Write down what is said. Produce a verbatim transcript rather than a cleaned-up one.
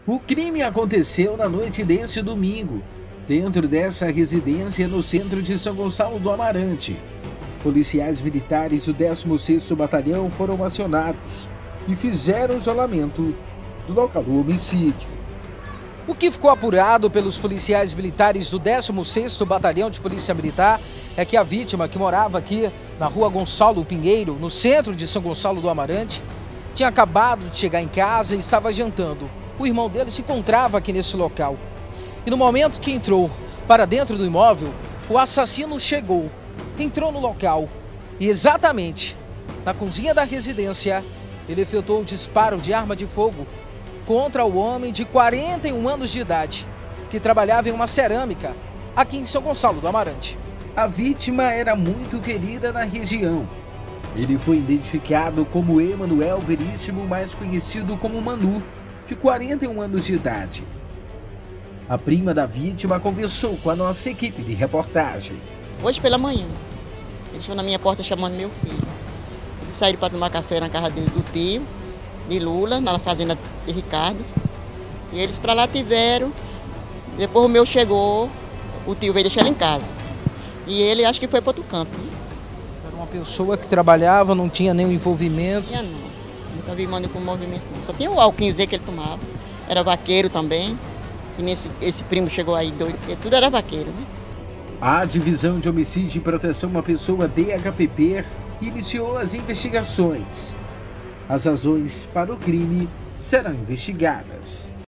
O crime aconteceu na noite desse domingo, dentro dessa residência no centro de São Gonçalo do Amarante. Policiais militares do décimo sexto Batalhão foram acionados e fizeram isolamento do local do homicídio. O que ficou apurado pelos policiais militares do décimo sexto Batalhão de Polícia Militar é que a vítima, que morava aqui na rua Gonçalo Pinheiro, no centro de São Gonçalo do Amarante, tinha acabado de chegar em casa e estava jantando. O irmão dele se encontrava aqui nesse local. E no momento que entrou para dentro do imóvel, o assassino chegou, entrou no local e exatamente na cozinha da residência, ele efetuou o disparo de arma de fogo contra o homem de quarenta e um anos de idade, que trabalhava em uma cerâmica aqui em São Gonçalo do Amarante. A vítima era muito querida na região. Ele foi identificado como Emanuel Veríssimo, mais conhecido como Manu, de quarenta e um anos de idade. A prima da vítima conversou com a nossa equipe de reportagem. Hoje pela manhã, eles foram na minha porta chamando meu filho. Eles saíram para tomar café na casa dele, do tio, de Lula, na fazenda de Ricardo. E eles para lá tiveram. Depois o meu chegou, o tio veio deixar ele em casa. E ele acho que foi para outro canto. Era uma pessoa que trabalhava, não tinha nenhum envolvimento? Não, não. Nunca vi mano com movimento não. Só tinha o alquinhozinho que ele tomava. Era vaqueiro também. E nesse, esse primo chegou aí doido, porque tudo era vaqueiro, né? A Divisão de Homicídio e Proteção à Pessoa D H P P iniciou as investigações. As razões para o crime serão investigadas.